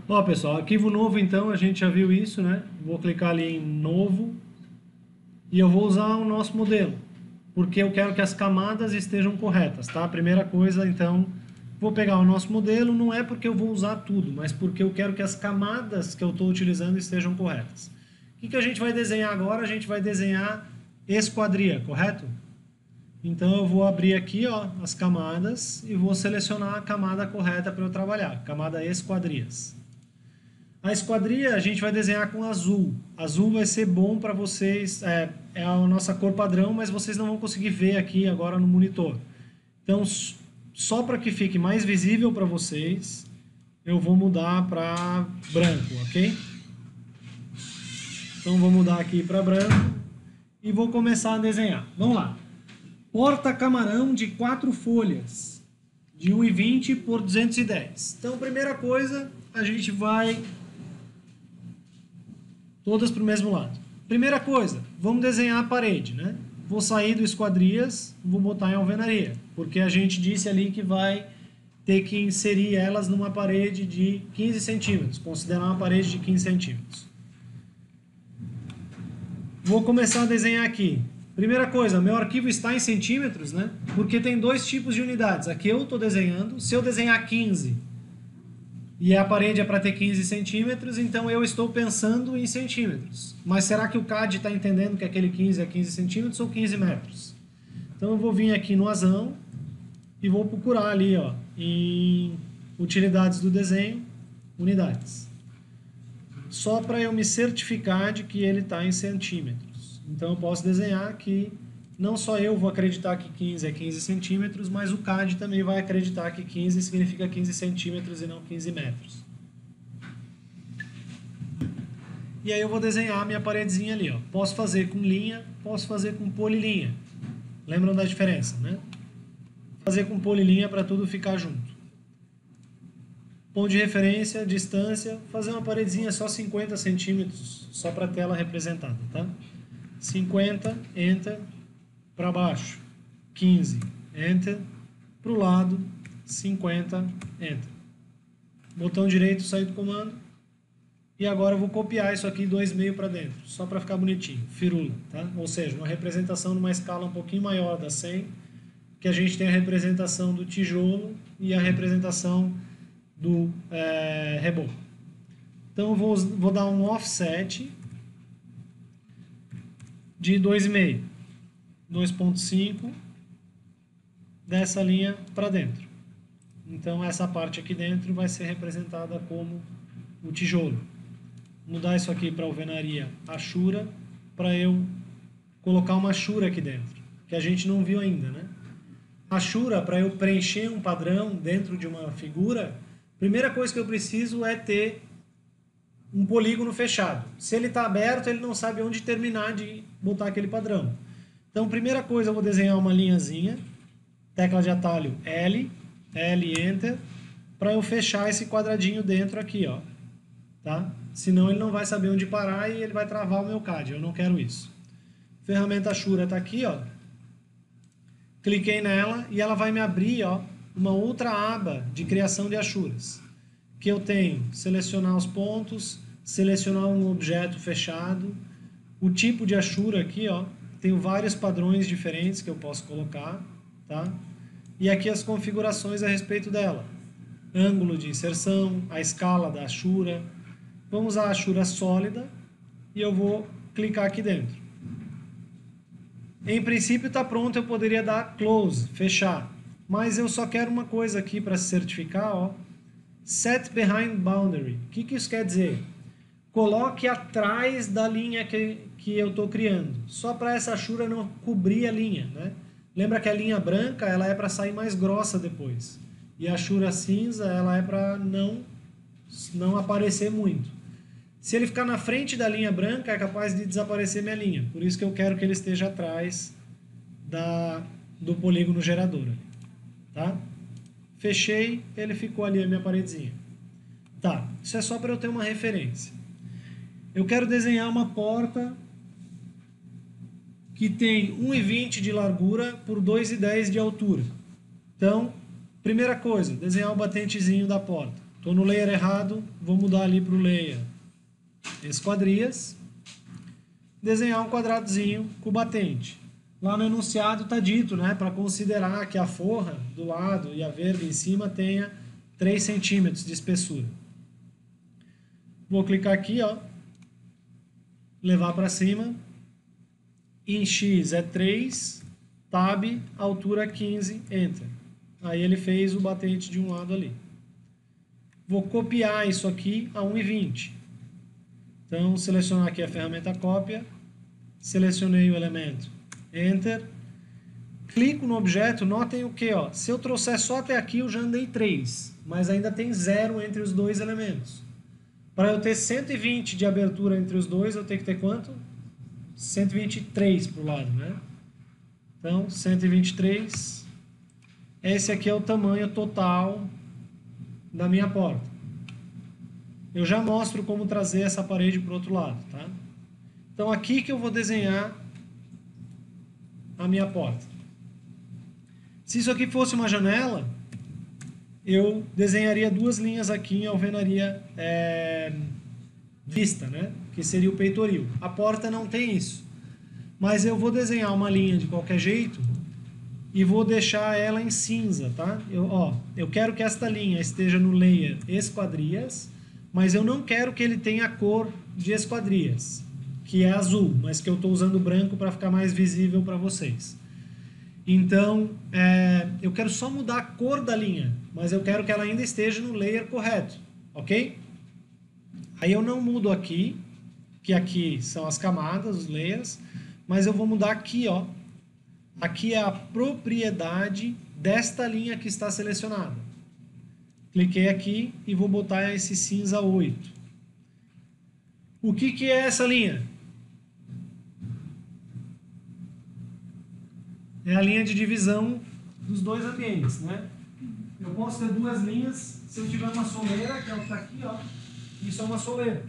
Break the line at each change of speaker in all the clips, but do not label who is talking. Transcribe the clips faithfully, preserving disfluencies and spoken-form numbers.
Ó, pessoal, arquivo novo então, a gente já viu isso, né? Vou clicar ali em novo e eu vou usar o nosso modelo, porque eu quero que as camadas estejam corretas, tá? Primeira coisa, então, vou pegar o nosso modelo, não é porque eu vou usar tudo, mas porque eu quero que as camadas que eu estou utilizando estejam corretas. O que, que a gente vai desenhar agora? A gente vai desenhar esquadria, correto? Então eu vou abrir aqui, ó, as camadas e vou selecionar a camada correta para eu trabalhar, camada esquadrias. A esquadria a gente vai desenhar com azul. Azul vai ser bom para vocês, é, é a nossa cor padrão, mas vocês não vão conseguir ver aqui agora no monitor. Então, só para que fique mais visível para vocês, eu vou mudar para branco, ok? Então, vou mudar aqui para branco e vou começar a desenhar. Vamos lá. Porta-camarão de quatro folhas, de um e vinte por duzentos e dez. Então, primeira coisa, a gente vai todas para o mesmo lado. Primeira coisa, vamos desenhar a parede, né? Vou sair do esquadrias, vou botar em alvenaria, porque a gente disse ali que vai ter que inserir elas numa parede de quinze centímetros, considerar uma parede de quinze centímetros. Vou começar a desenhar aqui. Primeira coisa, meu arquivo está em centímetros, né? Porque tem dois tipos de unidades. Aqui eu estou desenhando, se eu desenhar quinze e a parede é para ter quinze centímetros, então eu estou pensando em centímetros. Mas será que o C A D está entendendo que aquele quinze é quinze centímetros ou quinze metros? Então eu vou vir aqui no asão e vou procurar ali, ó, em utilidades do desenho, unidades. Só para eu me certificar de que ele está em centímetros. Então eu posso desenhar que não só eu vou acreditar que quinze é quinze centímetros, mas o C A D também vai acreditar que quinze significa quinze centímetros e não quinze metros. E aí eu vou desenhar a minha paredezinha ali, ó. Posso fazer com linha, posso fazer com polilinha. Lembram da diferença, né? Fazer com polilinha para tudo ficar junto. Ponto de referência, distância, fazer uma paredezinha só cinquenta centímetros, só para a tela representada, tá? cinquenta, Enter, para baixo, quinze, Enter, para o lado, cinquenta, Enter. Botão direito, sair do comando. E agora eu vou copiar isso aqui dois vírgula cinco para dentro, só para ficar bonitinho, firula, tá? Ou seja, uma representação numa escala um pouquinho maior da cem, que a gente tem a representação do tijolo e a representação do é, reboco. Então eu vou, vou dar um offset de dois vírgula cinco, dois ponto cinco dessa linha para dentro. Então essa parte aqui dentro vai ser representada como o tijolo. Mudar isso aqui para alvenaria Ashura, para eu colocar uma Ashura aqui dentro, que a gente não viu ainda, né? Ashura, para eu preencher um padrão dentro de uma figura, a primeira coisa que eu preciso é ter um polígono fechado. Se ele está aberto, ele não sabe onde terminar de botar aquele padrão. Então, primeira coisa, eu vou desenhar uma linhazinha, tecla de atalho L, L, Enter, para eu fechar esse quadradinho dentro aqui, ó, tá? Senão ele não vai saber onde parar e ele vai travar o meu C A D, eu não quero isso. Ferramenta Ashura está aqui, ó. Cliquei nela e ela vai me abrir, ó, uma outra aba de criação de Ashuras, que eu tenho selecionar os pontos, selecionar um objeto fechado, o tipo de Ashura aqui, ó, tenho vários padrões diferentes que eu posso colocar, tá? E aqui as configurações a respeito dela, ângulo de inserção, a escala da Ashura. Vamos à Ashura sólida e eu vou clicar aqui dentro. Em princípio está pronto, eu poderia dar close, fechar, mas eu só quero uma coisa aqui para se certificar, ó. Set behind boundary. O que, que isso quer dizer? Coloque atrás da linha que, que eu estou criando, só para essa Ashura não cobrir a linha, né? Lembra que a linha branca ela é para sair mais grossa depois, e a Ashura cinza ela é para não, não aparecer muito. Se ele ficar na frente da linha branca, é capaz de desaparecer minha linha, por isso que eu quero que ele esteja atrás da, do polígono gerador, tá? Fechei, ele ficou ali a minha paredezinha. Tá, isso é só para eu ter uma referência. Eu quero desenhar uma porta que tem um e vinte de largura por dois e dez de altura. Então, primeira coisa, desenhar o batentezinho da porta. Estou no layer errado, vou mudar ali para o layer esquadrias. Desenhar um quadradozinho com batente. Lá no enunciado está dito, né, para considerar que a forra do lado e a verga em cima tenha três centímetros de espessura. Vou clicar aqui, ó, levar para cima. Em X é três, Tab, altura quinze, Enter. Aí ele fez o batente de um lado ali. Vou copiar isso aqui a um e vinte. Então, selecionar aqui a ferramenta cópia, selecionei o elemento, Enter, clico no objeto, notem o que? Ó, se eu trouxer só até aqui, eu já andei três, mas ainda tem zero entre os dois elementos. Para eu ter cento e vinte de abertura entre os dois, eu tenho que ter quanto? cento e vinte e três para o lado, né? Então, cento e vinte e três, esse aqui é o tamanho total da minha porta. Eu já mostro como trazer essa parede para o outro lado, tá? Então, aqui que eu vou desenhar a minha porta. Se isso aqui fosse uma janela, eu desenharia duas linhas aqui em alvenaria é, vista, né? Que seria o peitoril. A porta não tem isso. Mas eu vou desenhar uma linha de qualquer jeito e vou deixar ela em cinza, tá? Eu, ó, eu quero que esta linha esteja no layer esquadrias, mas eu não quero que ele tenha a cor de esquadrias, que é azul, mas que eu estou usando branco para ficar mais visível para vocês. Então, é, eu quero só mudar a cor da linha, mas eu quero que ela ainda esteja no layer correto, ok? Aí eu não mudo aqui, que aqui são as camadas, os layers, mas eu vou mudar aqui, ó. Aqui é a propriedade desta linha que está selecionada. Cliquei aqui e vou botar esse cinza oito. O que que é essa linha? É a linha de divisão dos dois ambientes, né? Eu posso ter duas linhas se eu tiver uma soleira, que é o que está aqui, ó. Isso é uma soleira.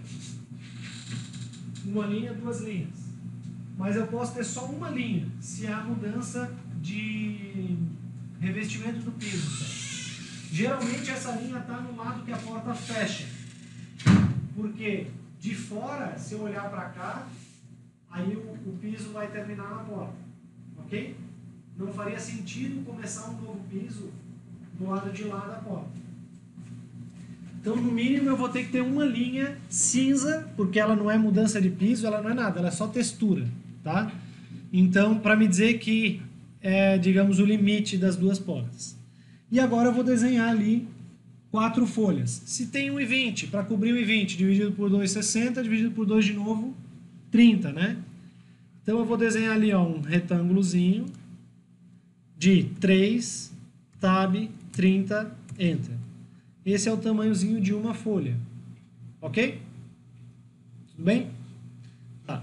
Uma linha, duas linhas. Mas eu posso ter só uma linha, se há mudança de revestimento do piso. Certo? Geralmente essa linha está no lado que a porta fecha. Porque de fora, se eu olhar para cá, aí o, o piso vai terminar na porta. Ok? Não faria sentido começar um novo piso do lado de lá da porta. Então, no mínimo, eu vou ter que ter uma linha cinza, porque ela não é mudança de piso, ela não é nada, ela é só textura, tá? Então, para me dizer que é, digamos, o limite das duas portas. E agora eu vou desenhar ali quatro folhas. Se tem um e vinte, para cobrir um e vinte, dividido por dois, sessenta, dividido por dois de novo, trinta, né? Então, eu vou desenhar ali, ó, um retângulozinho de três, Tab, trinta, Enter. Esse é o tamanhozinho de uma folha. Ok? Tudo bem? Tá.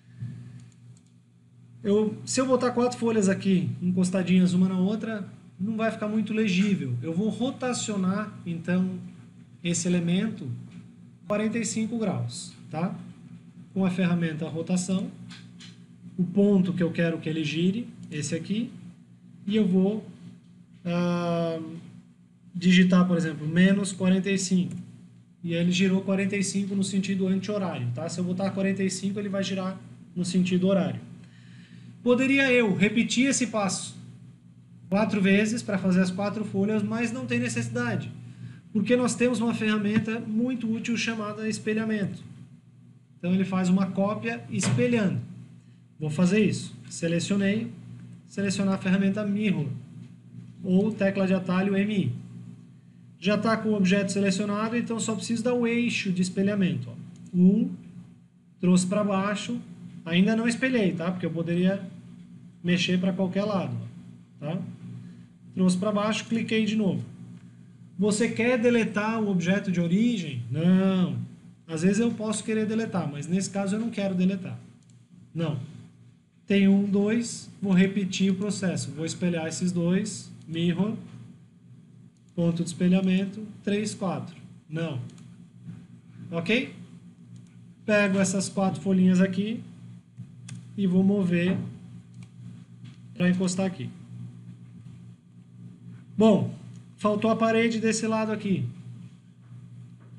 Eu, se eu botar quatro folhas aqui, encostadinhas uma na outra, não vai ficar muito legível. Eu vou rotacionar, então, esse elemento quarenta e cinco graus, tá? Com a ferramenta rotação. O ponto que eu quero que ele gire, esse aqui. E eu vou ah, digitar, por exemplo, menos quarenta e cinco. E ele girou quarenta e cinco no sentido anti-horário, tá? Se eu botar quarenta e cinco, ele vai girar no sentido horário. Poderia eu repetir esse passo quatro vezes para fazer as quatro folhas, mas não tem necessidade. Porque nós temos uma ferramenta muito útil chamada espelhamento. Então ele faz uma cópia espelhando. Vou fazer isso. Selecionei. Selecionar a ferramenta Mirror, ou tecla de atalho M I. Já está com o objeto selecionado, então só preciso dar o eixo de espelhamento. Ó. Um, trouxe para baixo, ainda não espelhei, tá? Porque eu poderia mexer para qualquer lado. Ó. Tá? Trouxe para baixo, cliquei de novo. Você quer deletar o objeto de origem? Não. Às vezes eu posso querer deletar, mas nesse caso eu não quero deletar. Não. Tem um, dois, vou repetir o processo. Vou espelhar esses dois, mirror, ponto de espelhamento, três, quatro. Não. Ok? Pego essas quatro folhinhas aqui e vou mover para encostar aqui. Bom, faltou a parede desse lado aqui.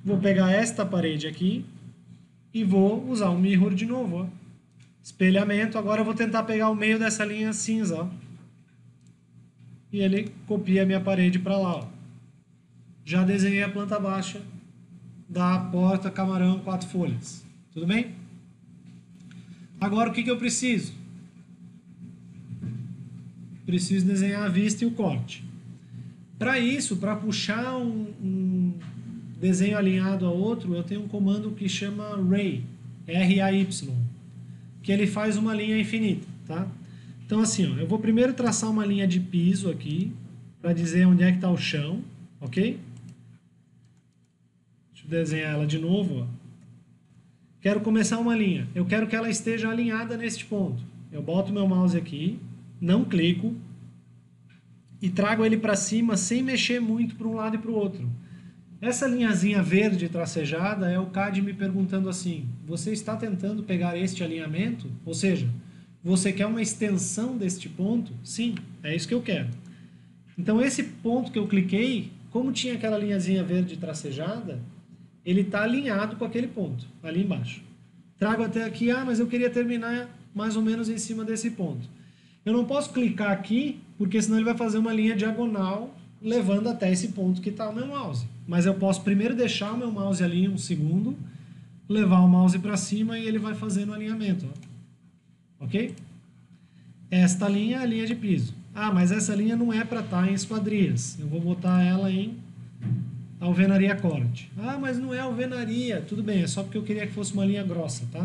Vou pegar esta parede aqui e vou usar o mirror de novo, ó. Espelhamento. Agora eu vou tentar pegar o meio dessa linha cinza, ó. E ele copia a minha parede para lá, ó. Já desenhei a planta baixa da porta camarão quatro folhas. Tudo bem? Agora o que, que eu preciso? Preciso desenhar a vista e o corte. Para isso, para puxar um, um desenho alinhado a outro, eu tenho um comando que chama Ray, R A Y, que ele faz uma linha infinita, tá? Então assim, ó, eu vou primeiro traçar uma linha de piso aqui, para dizer onde é que está o chão, ok? Deixa eu desenhar ela de novo, ó. Quero começar uma linha, eu quero que ela esteja alinhada neste ponto. Eu boto meu mouse aqui, não clico, e trago ele para cima sem mexer muito para um lado e para o outro. Essa linhazinha verde tracejada é o C A D me perguntando assim, você está tentando pegar este alinhamento? Ou seja, você quer uma extensão deste ponto? Sim, é isso que eu quero. Então esse ponto que eu cliquei, como tinha aquela linhazinha verde tracejada, ele está alinhado com aquele ponto, ali embaixo. Trago até aqui, ah, mas eu queria terminar mais ou menos em cima desse ponto. Eu não posso clicar aqui, porque senão ele vai fazer uma linha diagonal levando até esse ponto que está o meu mouse. Mas eu posso primeiro deixar o meu mouse ali um segundo, levar o mouse para cima e ele vai fazendo o alinhamento. Ó. Ok? Esta linha é a linha de piso. Ah, mas essa linha não é para estar em esquadrias. Eu vou botar ela em alvenaria corte. Ah, mas não é alvenaria. Tudo bem, é só porque eu queria que fosse uma linha grossa, tá?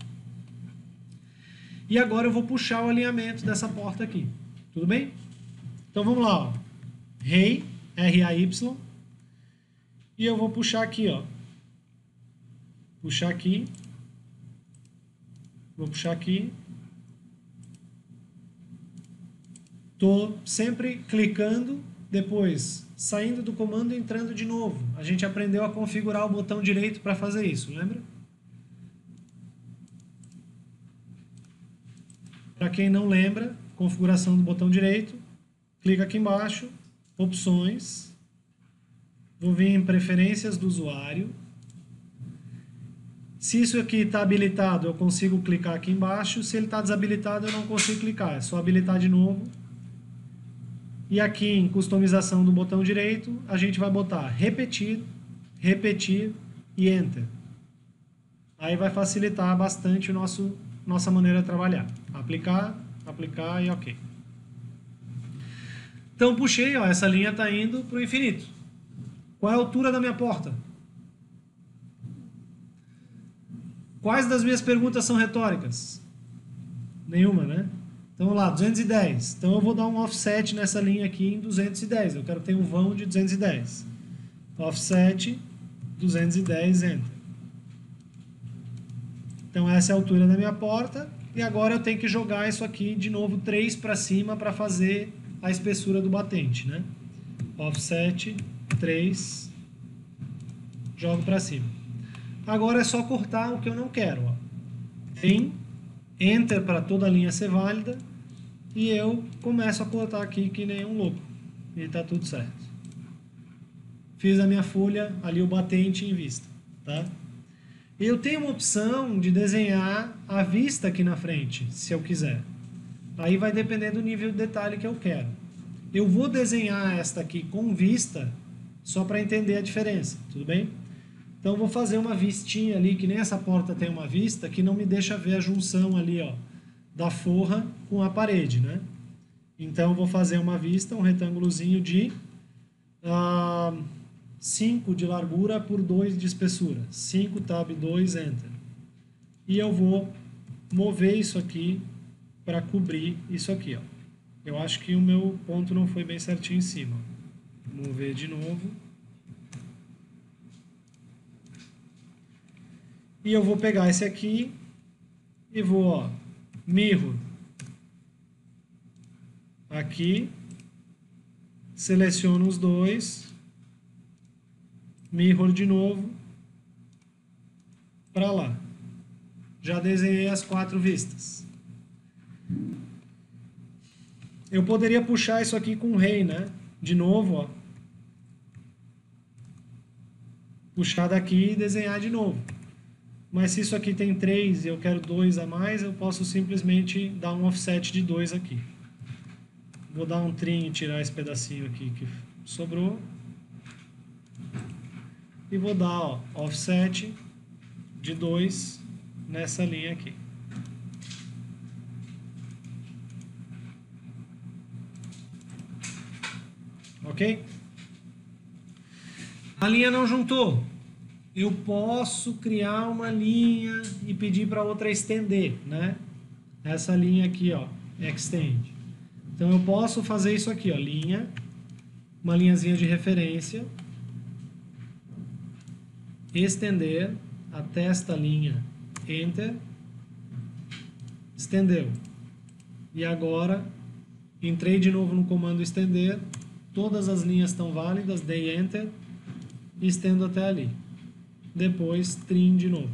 E agora eu vou puxar o alinhamento dessa porta aqui. Tudo bem? Então vamos lá, ó. Rei, R A Y. E eu vou puxar aqui, ó. Puxar aqui. Vou puxar aqui. Tô sempre clicando, depois saindo do comando e entrando de novo. A gente aprendeu a configurar o botão direito para fazer isso, lembra? Para quem não lembra, configuração do botão direito, clica aqui embaixo, opções, vou vir em preferências do usuário. Se isso aqui está habilitado, eu consigo clicar aqui embaixo. Se ele está desabilitado, eu não consigo clicar. É só habilitar de novo. E aqui em customização do botão direito, a gente vai botar repetir, repetir e Enter. Aí vai facilitar bastante o nosso, nossa maneira de trabalhar. Aplicar, aplicar e ok. Então puxei, ó, essa linha está indo para o infinito. Qual é a altura da minha porta? Quais das minhas perguntas são retóricas? Nenhuma, né? Então vamos lá, duzentos e dez. Então eu vou dar um offset nessa linha aqui em duzentos e dez. Eu quero ter um vão de duzentos e dez. Offset, duzentos e dez, Enter. Então essa é a altura da minha porta. E agora eu tenho que jogar isso aqui de novo três para cima para fazer a espessura do batente, né? Offset, três, jogo para cima. Agora é só cortar o que eu não quero. Ó. Tem Enter para toda a linha ser válida e eu começo a cortar aqui que nem um louco. E está tudo certo. Fiz a minha folha, ali o batente em vista. Tá? Eu tenho uma opção de desenhar a vista aqui na frente, se eu quiser. Aí vai depender do nível de detalhe que eu quero. Eu vou desenhar esta aqui com vista, só para entender a diferença, tudo bem? Então, eu vou fazer uma vistinha ali, que nem essa porta tem uma vista, que não me deixa ver a junção ali, ó, da forra com a parede, né? Então, eu vou fazer uma vista, um retângulozinho de ah, cinco de largura por dois de espessura. cinco, tab dois, Enter. E eu vou mover isso aqui para cobrir isso aqui, ó. Eu acho que o meu ponto não foi bem certinho em cima. Vou mover de novo. E eu vou pegar esse aqui e vou, ó, mirror aqui, seleciono os dois, mirror de novo, para lá. Já desenhei as quatro vistas. Eu poderia puxar isso aqui com rei, né? De novo, ó. puxar daqui e desenhar de novo. Mas se isso aqui tem três e eu quero dois a mais, eu posso simplesmente dar um offset de dois aqui. Vou dar um trim e tirar esse pedacinho aqui que sobrou. E vou dar ó, offset de dois nessa linha aqui. Ok? A linha não juntou. Eu posso criar uma linha e pedir para outra estender, né? Essa linha aqui, ó, extend. Então eu posso fazer isso aqui, ó, linha, uma linhazinha de referência, estender até esta linha, enter, estendeu. E agora entrei de novo no comando estender, todas as linhas estão válidas, dei enter e estendo até ali. Depois trim de novo.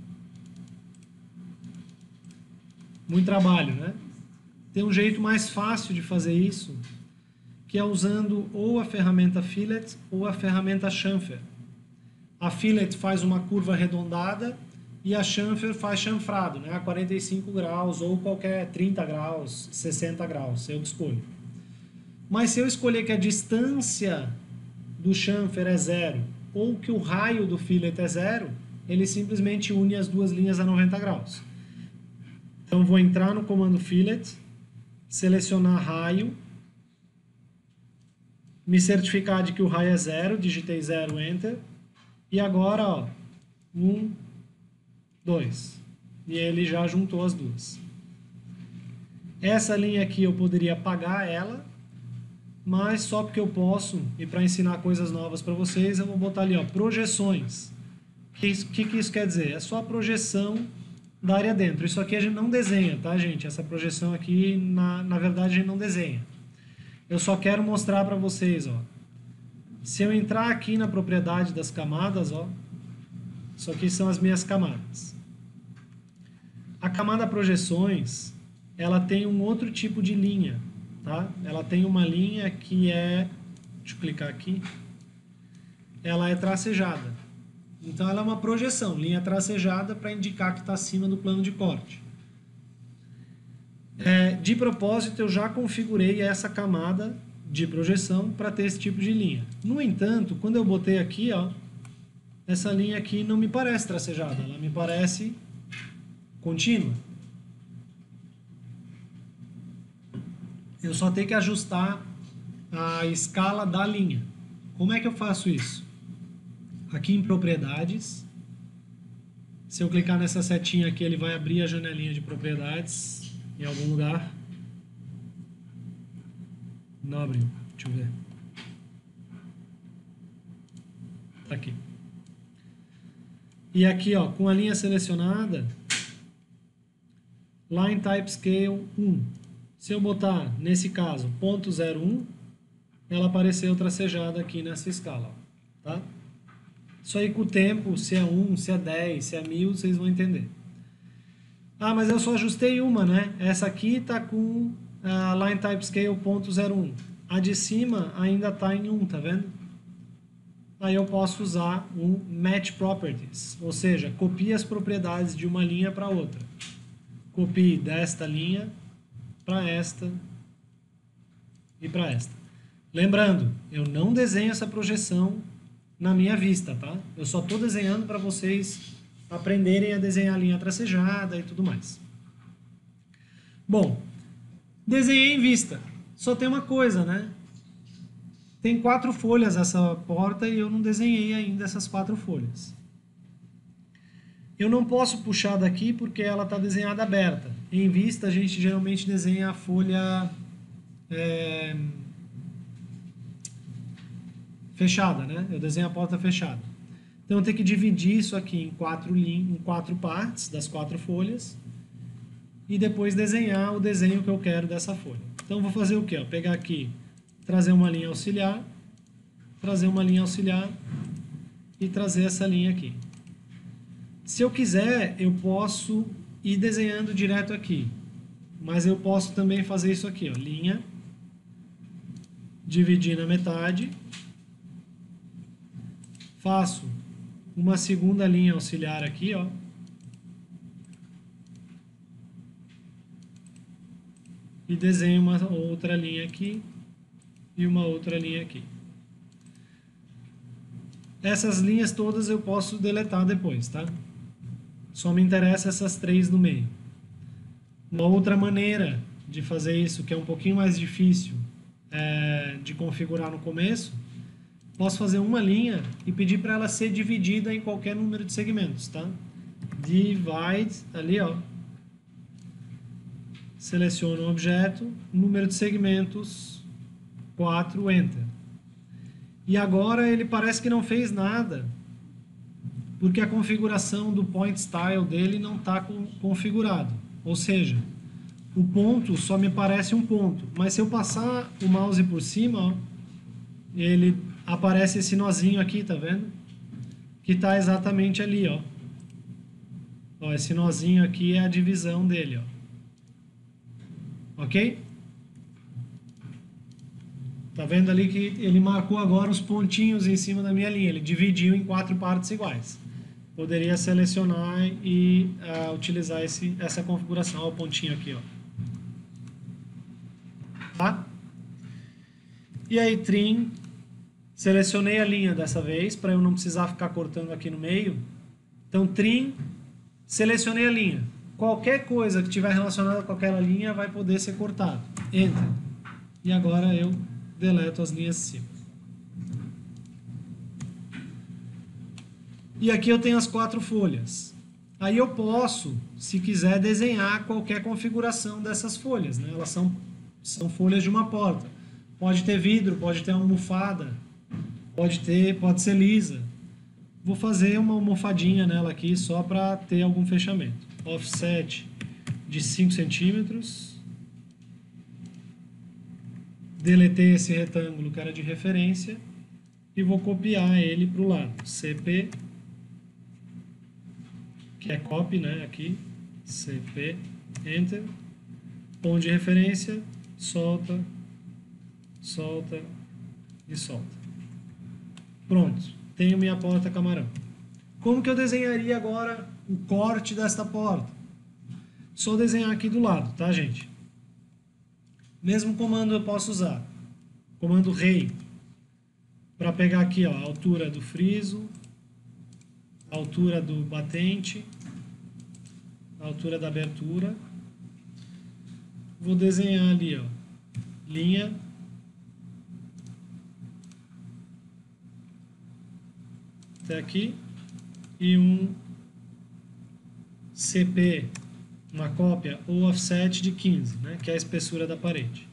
Muito trabalho, né? Tem um jeito mais fácil de fazer isso, que é usando ou a ferramenta Fillet ou a ferramenta Chamfer. A Fillet faz uma curva arredondada e a Chamfer faz chanfrado, né? A quarenta e cinco graus ou qualquer trinta graus, sessenta graus, eu escolho. Mas se eu escolher que a distância do chamfer é zero ou que o raio do fillet é zero, ele simplesmente une as duas linhas a noventa graus. Então vou entrar no comando fillet, selecionar raio, me certificar de que o raio é zero, digitei zero, enter, e agora, ó, um, dois, e ele já juntou as duas. Essa linha aqui eu poderia apagar ela, mas só porque eu posso, e para ensinar coisas novas para vocês, eu vou botar ali, ó, projeções. O que, que, que isso quer dizer? É só a projeção da área dentro. Isso aqui a gente não desenha, tá, gente? Essa projeção aqui, na, na verdade, a gente não desenha. Eu só quero mostrar para vocês, ó. Se eu entrar aqui na propriedade das camadas, ó, isso aqui são as minhas camadas. A camada projeções, ela tem um outro tipo de linha, tá? Ela tem uma linha que é, deixa eu clicar aqui, ela é tracejada. Então ela é uma projeção, linha tracejada para indicar que está acima do plano de corte. É, de propósito, eu já configurei essa camada de projeção para ter esse tipo de linha. No entanto, quando eu botei aqui, ó, essa linha aqui não me parece tracejada, ela me parece contínua. Eu só tenho que ajustar a escala da linha. Como é que eu faço isso? Aqui em propriedades, se eu clicar nessa setinha aqui, ele vai abrir a janelinha de propriedades em algum lugar. Não abriu, deixa eu ver. Tá aqui. E aqui, ó, com a linha selecionada, Line Type Scale um. Se eu botar, nesse caso, ponto zero um, ela apareceu tracejada aqui nessa escala, ó, tá? Isso aí com o tempo, se é um, se é dez, se é mil, vocês vão entender. Ah, mas eu só ajustei uma, né? Essa aqui está com a Line Type Scale ponto zero um. A de cima ainda está em um, tá vendo? Aí eu posso usar um Match Properties, ou seja, copie as propriedades de uma linha para outra. Copie desta linha para esta e para esta. Lembrando, eu não desenho essa projeção na minha vista, tá? Eu só estou desenhando para vocês aprenderem a desenhar a linha tracejada e tudo mais. Bom, desenhei em vista. Só tem uma coisa, né? Tem quatro folhas essa porta e eu não desenhei ainda essas quatro folhas. Eu não posso puxar daqui porque ela está desenhada aberta. Em vista, a gente geralmente desenha a folha é, fechada, né? Eu desenho a porta fechada. Então eu tenho que dividir isso aqui em quatro, em quatro partes das quatro folhas e depois desenhar o desenho que eu quero dessa folha. Então eu vou fazer o quê? Ó, pegar aqui, trazer uma linha auxiliar, trazer uma linha auxiliar e trazer essa linha aqui. Se eu quiser, eu posso ir desenhando direto aqui, mas eu posso também fazer isso aqui, ó, linha, dividir na metade, faço uma segunda linha auxiliar aqui, ó. E desenho uma outra linha aqui e uma outra linha aqui. Essas linhas todas eu posso deletar depois, tá? Só me interessa essas três no meio. Uma outra maneira de fazer isso, que é um pouquinho mais difícil é, de configurar no começo, posso fazer uma linha e pedir para ela ser dividida em qualquer número de segmentos, tá? Divide, ali, ó. Seleciono o objeto, número de segmentos, quatro, Enter. E agora ele parece que não fez nada, porque a configuração do point style dele não está configurado. Ou seja, o ponto só me parece um ponto, mas se eu passar o mouse por cima, ó, ele aparece esse nozinho aqui, tá vendo? Que está exatamente ali, ó. Ó, esse nozinho aqui é a divisão dele, ó. Ok? Tá vendo ali que ele marcou agora os pontinhos em cima da minha linha. Ele dividiu em quatro partes iguais. Poderia selecionar e uh, utilizar esse, essa configuração. Olha o pontinho aqui, ó. Tá? E aí, trim. Selecionei a linha dessa vez, para eu não precisar ficar cortando aqui no meio. Então, trim. Selecionei a linha. Qualquer coisa que estiver relacionada com aquela linha vai poder ser cortado. Enter. E agora eu deleto as linhas de cima. E aqui eu tenho as quatro folhas. Aí eu posso, se quiser, desenhar qualquer configuração dessas folhas, né? Elas são, são folhas de uma porta. Pode ter vidro, pode ter uma almofada, pode ter, pode ser lisa. Vou fazer uma almofadinha nela aqui só para ter algum fechamento. Offset de cinco centímetros. Deletei esse retângulo que era de referência e vou copiar ele para o lado. C P, que é copy, né? Aqui, C P, Enter, ponto de referência, solta, solta e solta. Pronto, tenho minha porta camarão. Como que eu desenharia agora o corte desta porta? Só desenhar aqui do lado, tá, gente? Mesmo comando eu posso usar. Comando rei. Para pegar aqui, ó, a altura do friso, a altura do batente, a altura da abertura. Vou desenhar ali, ó, linha. Até aqui. E um C P, uma cópia ou offset de quinze, né, que é a espessura da parede.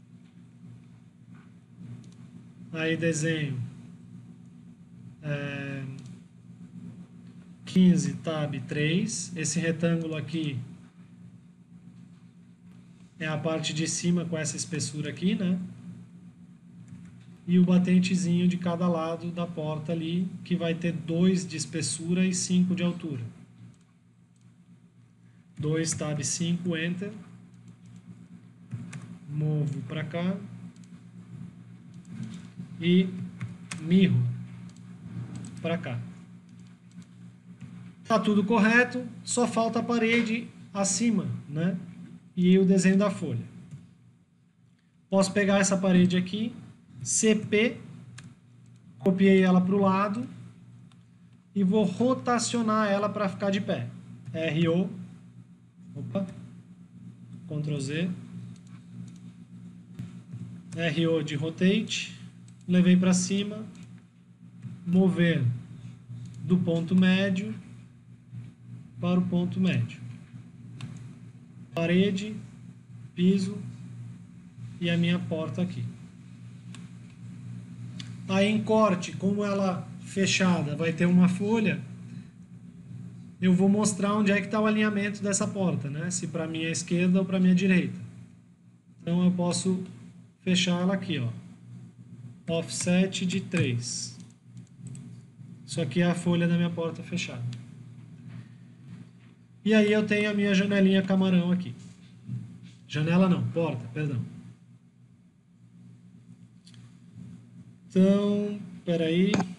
Aí desenho é, quinze tab três, esse retângulo aqui é a parte de cima com essa espessura aqui, né? E o batentezinho de cada lado da porta ali, que vai ter dois de espessura e cinco de altura. dois tab cinco, Enter. Movo para cá. E mirro para cá. Tá tudo correto, só falta a parede acima, né? E o desenho da folha. Posso pegar essa parede aqui, C P, copiei ela para o lado e vou rotacionar ela para ficar de pé. R O, opa, Ctrl Z, R O de rotate, levei para cima, mover do ponto médio para o ponto médio. Parede, piso e a minha porta aqui. Aí em corte, como ela fechada vai ter uma folha, eu vou mostrar onde é que está o alinhamento dessa porta, né? Se para a minha esquerda ou para a minha direita. Então eu posso fechar ela aqui, ó. Offset de três. Isso aqui é a folha da minha porta fechada. E aí eu tenho a minha janelinha camarão aqui. Janela não, porta, perdão. Então, peraí.